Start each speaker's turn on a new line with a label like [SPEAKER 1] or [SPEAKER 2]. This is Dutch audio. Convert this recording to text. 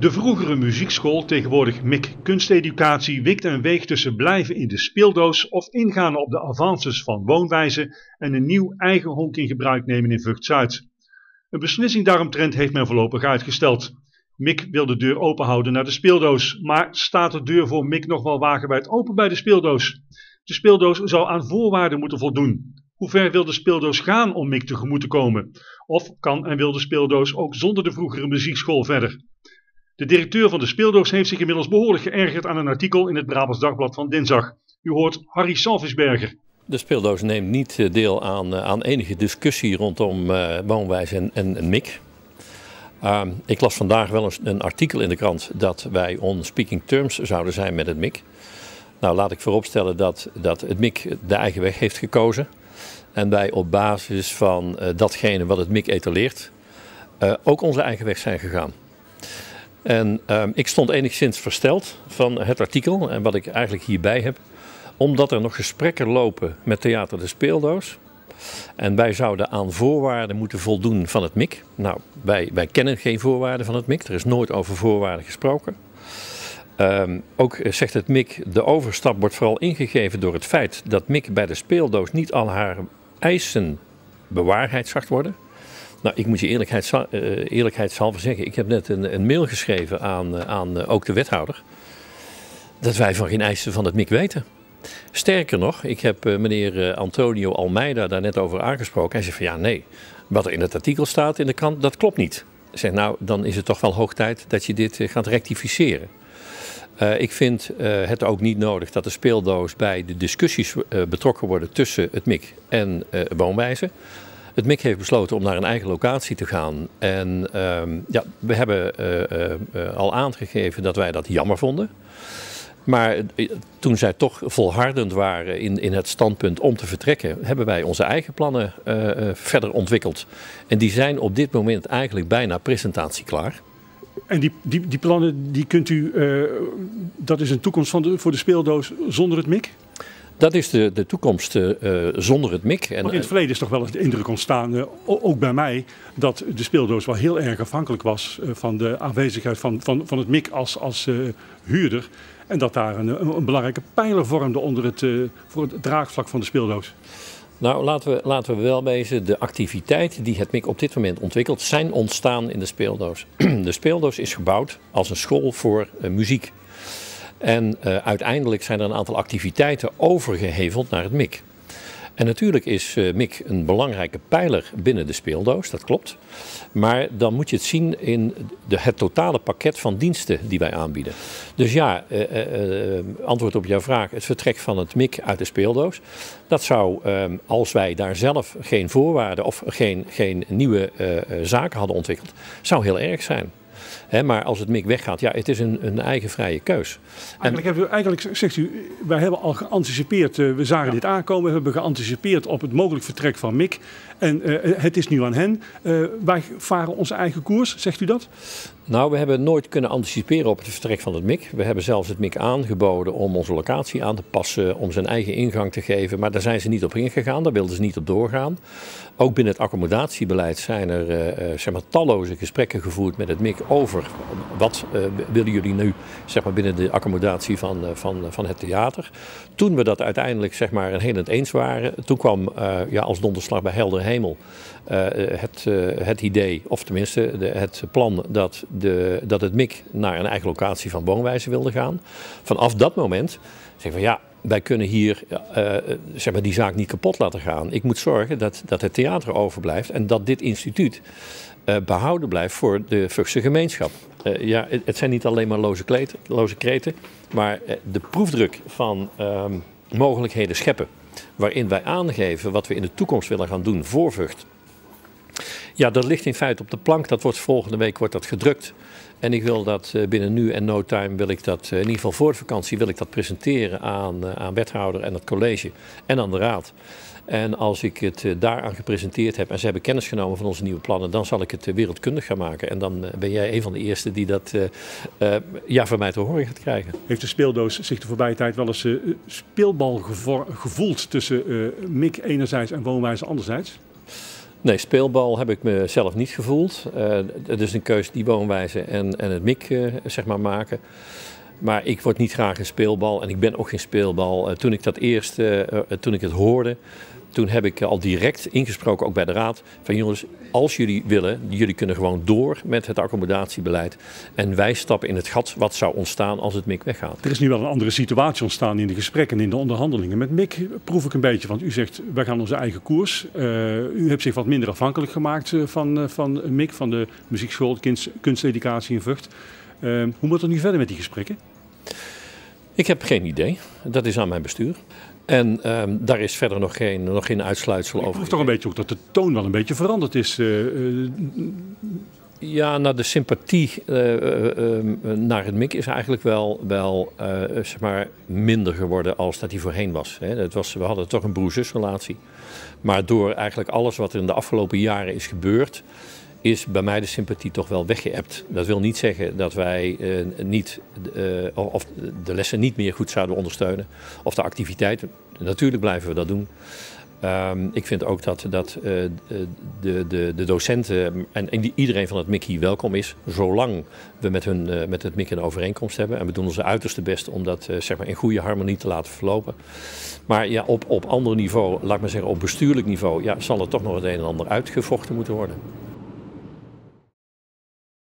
[SPEAKER 1] De vroegere muziekschool, tegenwoordig MIC Kunsteducatie, wikt en weegt tussen blijven in de speeldoos of ingaan op de avances van woonwijze en een nieuw eigen honk in gebruik nemen in Vught-Zuid. Een beslissing daaromtrent heeft men voorlopig uitgesteld. MIC wil de deur open houden naar de speeldoos, maar staat de deur voor MIC nog wel wagenwijd open bij de speeldoos? De speeldoos zou aan voorwaarden moeten voldoen. Hoe ver wil de speeldoos gaan om MIC tegemoet te komen? Of kan en wil de speeldoos ook zonder de vroegere muziekschool verder? De directeur van de speeldoos heeft zich inmiddels behoorlijk geërgerd aan een artikel in het Brabants Dagblad van dinsdag. U hoort Harry Salvisberger.
[SPEAKER 2] De speeldoos neemt niet deel aan enige discussie rondom woonwijze en MIC. Ik las vandaag wel een artikel in de krant dat wij on speaking terms zouden zijn met het MIC. Nou, laat ik vooropstellen dat het MIC de eigen weg heeft gekozen. En wij op basis van datgene wat het MIC etaleert ook onze eigen weg zijn gegaan. En ik stond enigszins versteld van het artikel en wat ik eigenlijk hierbij heb. Omdat er nog gesprekken lopen met Theater de Speeldoos. En wij zouden aan voorwaarden moeten voldoen van het MIC. Nou, wij kennen geen voorwaarden van het MIC. Er is nooit over voorwaarden gesproken. Ook zegt het MIC, de overstap wordt vooral ingegeven door het feit dat MIC bij de speeldoos niet al haar eisen bewaarheid zag worden. Nou, ik moet je eerlijkheidshalve zeggen, ik heb net een mail geschreven aan ook de wethouder. Dat wij van geen eisen van het MIC weten. Sterker nog, ik heb meneer Antonio Almeida daar net over aangesproken. Hij zegt van ja, nee, wat er in het artikel staat in de krant, dat klopt niet. Ik zeg nou, dan is het toch wel hoog tijd dat je dit gaat rectificeren. Ik vind het ook niet nodig dat de speeldoos bij de discussies betrokken worden tussen het MIC en woonwijze. Het MIC heeft besloten om naar een eigen locatie te gaan. En ja, we hebben al aangegeven dat wij dat jammer vonden. Maar toen zij toch volhardend waren in het standpunt om te vertrekken, hebben wij onze eigen plannen verder ontwikkeld. En die zijn op dit moment eigenlijk bijna presentatieklaar.
[SPEAKER 1] En die plannen, die kunt u, dat is een toekomst voor de speeldoos zonder het MIC?
[SPEAKER 2] Dat is de toekomst zonder het MIC.
[SPEAKER 1] Want in het verleden is toch wel eens de indruk ontstaan, ook bij mij, dat de speeldoos wel heel erg afhankelijk was van de aanwezigheid van het MIC als huurder. En dat daar een belangrijke pijler vormde voor het draagvlak van de speeldoos.
[SPEAKER 2] Nou, laten we wel wezen, de activiteiten die het MIC op dit moment ontwikkelt, zijn ontstaan in de speeldoos. De speeldoos is gebouwd als een school voor muziek. En uiteindelijk zijn er een aantal activiteiten overgeheveld naar het MIC. En natuurlijk is MIC een belangrijke pijler binnen de speeldoos, dat klopt. Maar dan moet je het zien in het totale pakket van diensten die wij aanbieden. Dus ja, antwoord op jouw vraag, het vertrek van het MIC uit de speeldoos. Dat zou, als wij daar zelf geen voorwaarden of geen nieuwe zaken hadden ontwikkeld, zou heel erg zijn. Maar als het MIC weggaat, ja, het is een eigen vrije keus.
[SPEAKER 1] Eigenlijk zegt u, wij hebben al geanticipeerd, we zagen dit aankomen, we hebben geanticipeerd op het mogelijk vertrek van MIC. En het is nu aan hen. Wij varen onze eigen koers, zegt u dat?
[SPEAKER 2] Nou, we hebben nooit kunnen anticiperen op het vertrek van het MIC. We hebben zelfs het MIC aangeboden om onze locatie aan te passen, om zijn eigen ingang te geven. Maar daar zijn ze niet op ingegaan, daar wilden ze niet op doorgaan. Ook binnen het accommodatiebeleid zijn er talloze gesprekken gevoerd met het MIC over wat willen jullie nu binnen de accommodatie van het theater. Toen we dat uiteindelijk een heel eind eens waren, toen kwam als donderslag bij helder hemel het idee, of tenminste het plan dat het MIC naar een eigen locatie van woonwijze wilde gaan. Vanaf dat moment zeggen we ja, wij kunnen hier die zaak niet kapot laten gaan. Ik moet zorgen dat het theater overblijft en dat dit instituut behouden blijft voor de Vughse gemeenschap. Ja, het zijn niet alleen maar loze kreten, maar de proefdruk van mogelijkheden scheppen, waarin wij aangeven wat we in de toekomst willen gaan doen voor Vught. Ja, dat ligt in feite op de plank. Volgende week wordt dat gedrukt. En ik wil dat binnen nu en no time, wil ik dat in ieder geval voor de vakantie, wil ik dat presenteren aan wethouder en het college en aan de raad. En als ik het daaraan gepresenteerd heb en ze hebben kennis genomen van onze nieuwe plannen, dan zal ik het wereldkundig gaan maken. En dan ben jij een van de eerste die dat van mij te horen gaat krijgen.
[SPEAKER 1] Heeft de speeldoos zich de voorbije tijd wel eens speelbal gevoeld tussen MIC enerzijds en woonwijze anderzijds?
[SPEAKER 2] Nee, speelbal heb ik mezelf niet gevoeld. Het is een keuze die Woonwijze en het MIC zeg maar maken. Maar ik word niet graag een speelbal en ik ben ook geen speelbal. Toen ik het hoorde, toen heb ik al direct ingesproken, ook bij de raad, van jongens, als jullie willen, jullie kunnen gewoon door met het accommodatiebeleid. En wij stappen in het gat wat zou ontstaan als het MIC weggaat.
[SPEAKER 1] Er is nu wel een andere situatie ontstaan in de gesprekken en in de onderhandelingen. Met MIC proef ik een beetje, want u zegt, wij gaan onze eigen koers. U hebt zich wat minder afhankelijk gemaakt van MIC, van de muziekschool, kunsteducatie in Vught. Hoe moet het nu verder met die gesprekken?
[SPEAKER 2] Ik heb geen idee. Dat is aan mijn bestuur. En daar is verder nog geen uitsluitsel over. Ik
[SPEAKER 1] proef toch een beetje ook dat de toon wel een beetje veranderd is.
[SPEAKER 2] Ja, nou de sympathie naar het MIC is eigenlijk wel zeg maar minder geworden als dat die voorheen was. We hadden toch een broer-zusrelatie. Maar door eigenlijk alles wat er in de afgelopen jaren is gebeurd, is bij mij de sympathie toch wel weggeëpt. Dat wil niet zeggen dat wij of de lessen niet meer goed zouden ondersteunen. Of de activiteiten. Natuurlijk blijven we dat doen. Ik vind ook dat de docenten en iedereen van het MIC hier welkom is. Zolang we met het MIC een overeenkomst hebben. En we doen onze uiterste best om dat zeg maar in goede harmonie te laten verlopen. Maar ja, op ander niveau, laat ik maar zeggen op bestuurlijk niveau, ja, zal er toch nog het een en ander uitgevochten moeten worden.